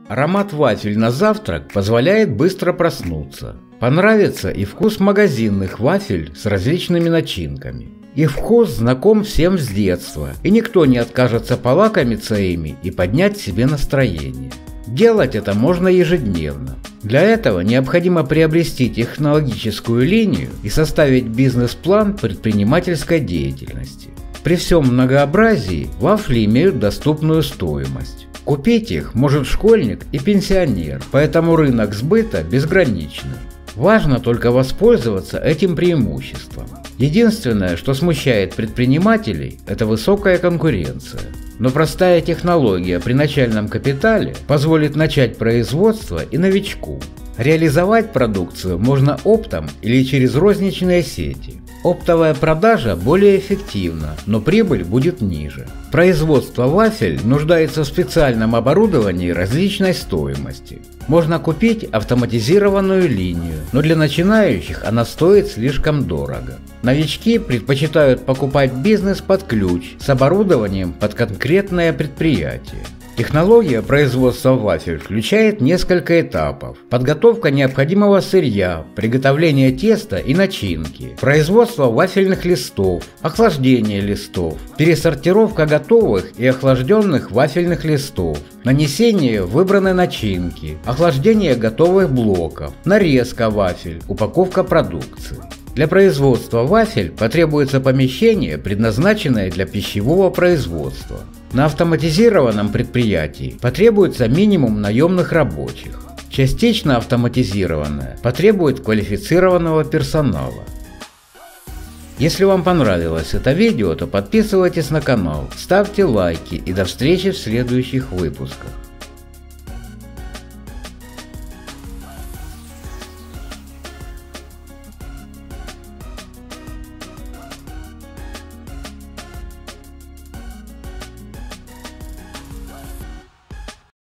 Аромат вафель на завтрак позволяет быстро проснуться. Понравится и вкус магазинных вафель с различными начинками. Их вкус знаком всем с детства, и никто не откажется полакомиться ими и поднять себе настроение. Делать это можно ежедневно. Для этого необходимо приобрести технологическую линию и составить бизнес-план предпринимательской деятельности. При всем многообразии вафли имеют доступную стоимость. Купить их может школьник и пенсионер, поэтому рынок сбыта безграничный. Важно только воспользоваться этим преимуществом. Единственное, что смущает предпринимателей, это высокая конкуренция. Но простая технология при начальном капитале позволит начать производство и новичку. Реализовать продукцию можно оптом или через розничные сети. Оптовая продажа более эффективна, но прибыль будет ниже. Производство вафель нуждается в специальном оборудовании различной стоимости. Можно купить автоматизированную линию, но для начинающих она стоит слишком дорого. Новички предпочитают покупать бизнес под ключ с оборудованием под конкретное предприятие. Технология производства вафель включает несколько этапов: подготовка необходимого сырья, приготовление теста и начинки, производство вафельных листов, охлаждение листов, пересортировка готовых и охлажденных вафельных листов, нанесение выбранной начинки, охлаждение готовых блоков, нарезка вафель, упаковка продукции. Для производства вафель потребуется помещение, предназначенное для пищевого производства. На автоматизированном предприятии потребуется минимум наемных рабочих. Частично автоматизированное потребует квалифицированного персонала. Если вам понравилось это видео, то подписывайтесь на канал, ставьте лайки и до встречи в следующих выпусках.